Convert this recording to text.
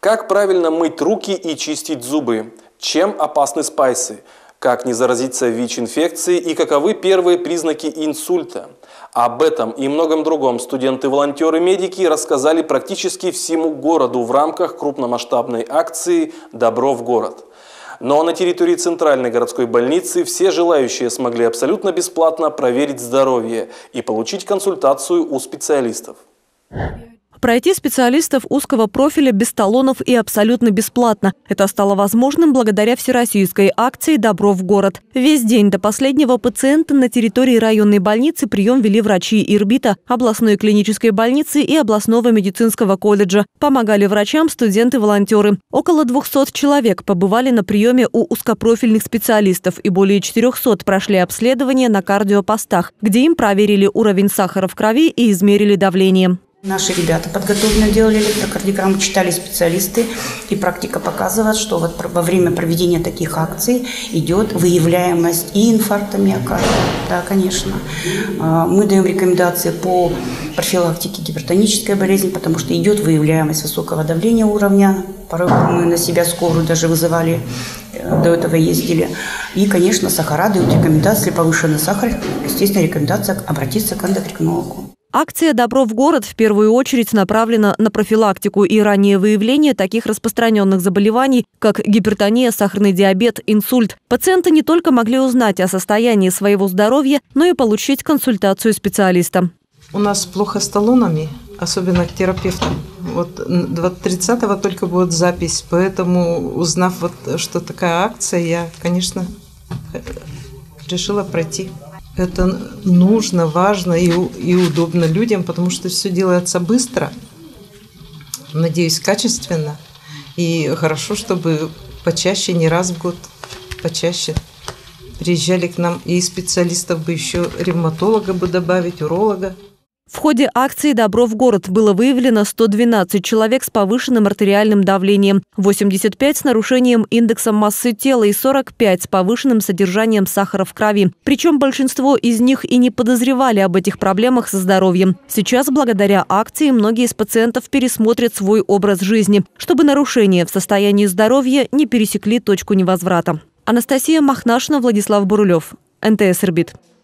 Как правильно мыть руки и чистить зубы? Чем опасны спайсы? Как не заразиться ВИЧ-инфекцией и каковы первые признаки инсульта? Об этом и многом другом студенты-волонтеры-медики рассказали практически всему городу в рамках крупномасштабной акции «Добро в город». Но на территории Центральной городской больницы все желающие смогли абсолютно бесплатно проверить здоровье и получить консультацию у специалистов. Пройти специалистов узкого профиля без талонов и абсолютно бесплатно. Это стало возможным благодаря всероссийской акции «Добро в город». Весь день до последнего пациента на территории районной больницы прием вели врачи Ирбита, областной клинической больницы и областного медицинского колледжа. Помогали врачам студенты-волонтеры. Около 200 человек побывали на приеме у узкопрофильных специалистов и более 400 прошли обследование на кардиопостах, где им проверили уровень сахара в крови и измерили давление. Наши ребята подготовленно делали электрокардиограмму, читали специалисты, и практика показывает, что вот во время проведения таких акций идет выявляемость и инфаркта миокарда. Да, конечно. Мы даем рекомендации по профилактике гипертонической болезни, потому что идет выявляемость высокого давления уровня. Порой мы на себя скорую даже вызывали, до этого ездили. И, конечно, сахара дают рекомендации, повышенный сахар, естественно, рекомендация обратиться к эндокринологу. Акция «Добро в город» в первую очередь направлена на профилактику и раннее выявление таких распространенных заболеваний, как гипертония, сахарный диабет, инсульт. Пациенты не только могли узнать о состоянии своего здоровья, но и получить консультацию специалиста. У нас плохо с талонами, особенно к терапевтам. Вот 30-го только будет запись, поэтому, узнав, что такая акция, я, конечно, решила пройти. Это нужно, важно и удобно людям, потому что все делается быстро, надеюсь, качественно. И хорошо, чтобы почаще, не раз в год, почаще приезжали к нам и специалистов бы еще, ревматолога бы добавить, уролога. В ходе акции «Добро в город» было выявлено 112 человек с повышенным артериальным давлением, 85 с нарушением индекса массы тела и 45 с повышенным содержанием сахара в крови. Причем большинство из них и не подозревали об этих проблемах со здоровьем. Сейчас, благодаря акции, многие из пациентов пересмотрят свой образ жизни, чтобы нарушения в состоянии здоровья не пересекли точку невозврата. Анастасия Махнашина, Владислав Бурулев, НТС Ирбит.